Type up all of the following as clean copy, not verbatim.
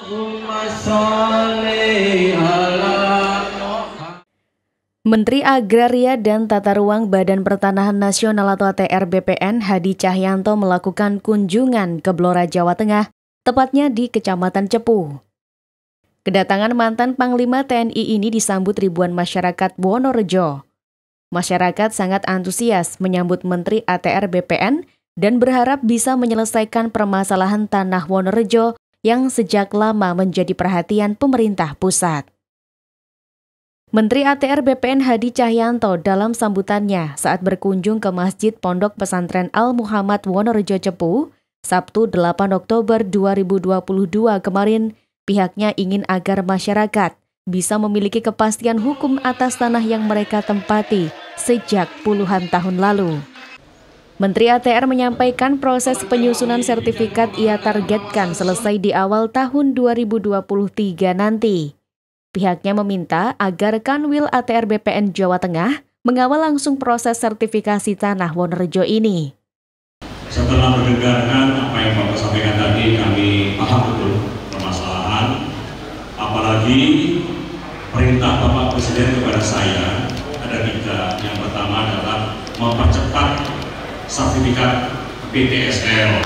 Menteri Agraria dan Tata Ruang Badan Pertanahan Nasional atau ATR BPN Hadi Cahyanto melakukan kunjungan ke Blora, Jawa Tengah, tepatnya di Kecamatan Cepu. Kedatangan mantan Panglima TNI ini disambut ribuan masyarakat Wonorejo. Masyarakat sangat antusias menyambut Menteri ATR BPN dan berharap bisa menyelesaikan permasalahan tanah Wonorejo yang sejak lama menjadi perhatian pemerintah pusat. Menteri ATR BPN Hadi Cahyanto dalam sambutannya saat berkunjung ke Masjid Pondok Pesantren Al-Muhammad Wonorejo Cepu, Sabtu 8 Oktober 2022 kemarin, pihaknya ingin agar masyarakat bisa memiliki kepastian hukum atas tanah yang mereka tempati sejak puluhan tahun lalu. Menteri ATR menyampaikan proses penyusunan sertifikat ia targetkan selesai di awal tahun 2023 nanti. Pihaknya meminta agar Kanwil ATR BPN Jawa Tengah mengawal langsung proses sertifikasi tanah Wonorejo ini. Setelah mendengarkan apa yang Bapak sampaikan tadi, kami paham betul permasalahan. Apalagi perintah Bapak Presiden kepada saya ada 3. Yang pertama adalah mempercepat sertifikat PTSL.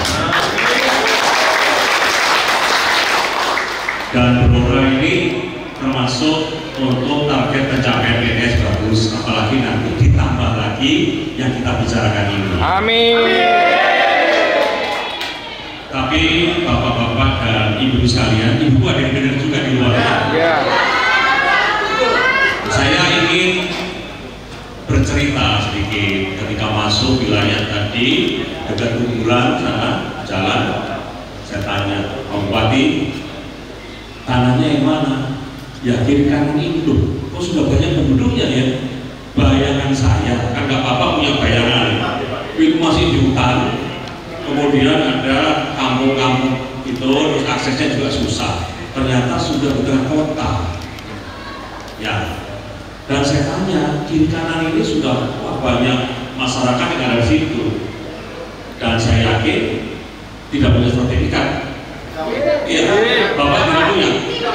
Dan Blora ini termasuk untuk target pencapaian PTS bagus, apalagi nanti ditambah lagi yang kita bicarakan ini. Amin. Tapi bapak-bapak dan ibu sekalian, ibu ada yang benar juga di luar. Ya. Saya ingin bercerita sedikit ketika masuk wilayah tadi dekat kuburan sana jalan. Saya tanya, Pak Bupati, tanahnya yang mana? Ya kiri kanan itu, kok sudah banyak penduduknya ya? Bayangan saya, kan nggak apa-apa punya bayangan, itu masih di hutan, kemudian ada kampung-kampung itu, terus aksesnya juga susah, ternyata sudah di tengah kota. Ya, dan saya tanya, kiri kanan ini sudah banyak masyarakat yang ada di situ, dan saya yakin tidak punya sertifikat. Iya, Bapak tidak punya.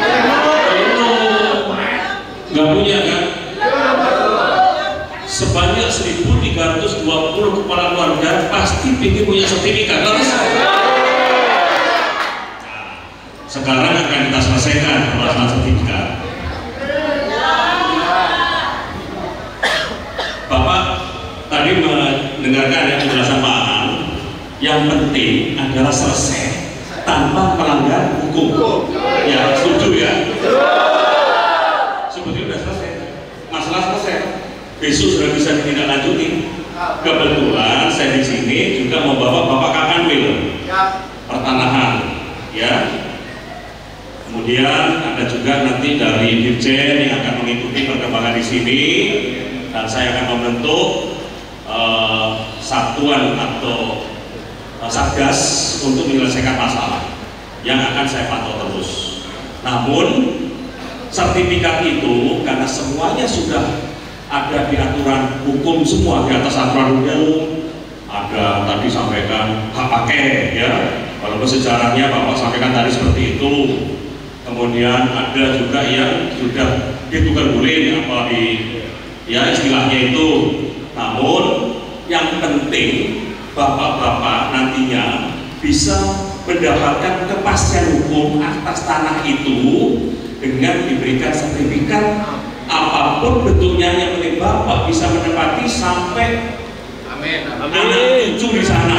Nggak punya kan? Sebanyak 1.320 kepala keluarga pasti ingin punya sertifikat. Sekarang akan kita selesaikan permasalahan sertifikat. Bapak tadi mendengarkan ya penjelasan Pak An. Yang penting adalah selesai tanpa melanggar hukum. Ya, setuju ya? Sebetulnya sudah selesai, masalah selesai. Besok sudah bisa ditindaklanjuti. Kebetulan saya di sini juga membawa Bapak Kakanwil Pertanahan, ya. Kemudian ada juga nanti dari Dirjen yang akan mengikuti perkembangan di sini, dan saya akan membentuk satuan atau satgas untuk menyelesaikan masalah yang akan saya pantau terus. Namun sertifikat itu karena semuanya sudah ada di aturan hukum semua, di atas aturan hukum, ada tadi sampaikan hak pakai ya, walaupun sejarahnya Bapak sampaikan tadi seperti itu. Kemudian ada juga yang sudah ditukar guling apa di ya istilahnya itu. Namun yang penting bapak-bapak nantinya bisa mendapatkan kepastian hukum atas tanah itu dengan diberikan sertifikat apapun bentuknya, yang penting bapak bisa menempati sampai anak cucu di sana.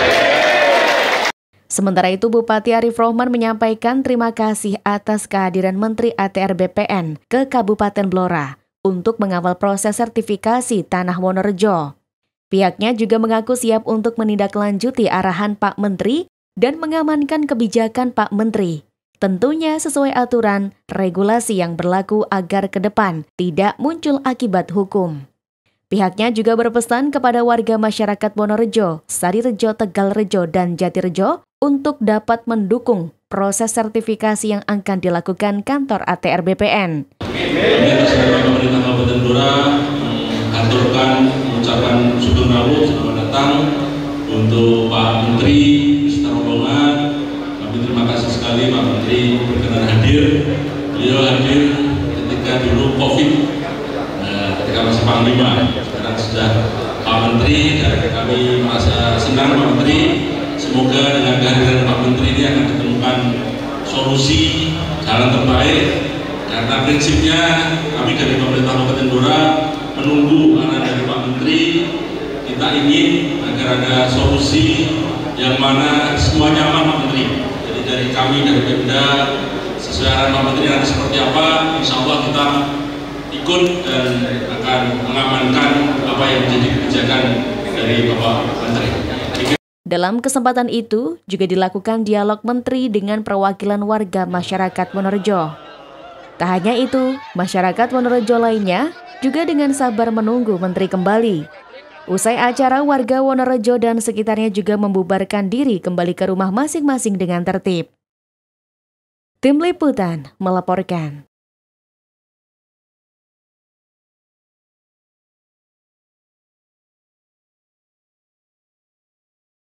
Sementara itu, Bupati Arif Rohman menyampaikan terima kasih atas kehadiran Menteri ATR BPN ke Kabupaten Blora untuk mengawal proses sertifikasi tanah Wonorejo. Pihaknya juga mengaku siap untuk menindaklanjuti arahan Pak Menteri dan mengamankan kebijakan Pak Menteri. Tentunya sesuai aturan, regulasi yang berlaku agar ke depan tidak muncul akibat hukum. Pihaknya juga berpesan kepada warga masyarakat Wonorejo, Sarirejo, Tegalrejo, dan Jatirejo untuk dapat mendukung proses sertifikasi yang akan dilakukan kantor ATR BPN. Kami atas nama pemerintah Kabupaten Blora mengaturkan mengucapkan syukur rawuh selamat datang untuk Pak Menteri beserta rombongan. Kami terima kasih sekali Pak Menteri Menteri berkenan hadir. Beliau hadir ketika dulu COVID, ketika masih Panglima. Sekarang sudah Pak Menteri, dan kami merasa senang Pak Menteri. Semoga dengan kehadiran Pak Menteri ini akan ditemukan solusi jalan terbaik, karena prinsipnya kami dari pemerintah Kabupaten Blora menunggu arahan dari Pak Menteri. Kita ingin agar ada solusi yang mana semua nyaman Pak Menteri. Jadi dari kami, dari Pemda, sesuai arahan Pak Menteri nanti seperti apa, insya Allah kita ikut dan akan mengamankan apa yang menjadi kebijakan dari Bapak Menteri. Dalam kesempatan itu juga dilakukan dialog menteri dengan perwakilan warga masyarakat Wonorejo. Tak hanya itu, masyarakat Wonorejo lainnya juga dengan sabar menunggu menteri kembali. Usai acara, warga Wonorejo dan sekitarnya juga membubarkan diri kembali ke rumah masing-masing dengan tertib. Tim Liputan melaporkan.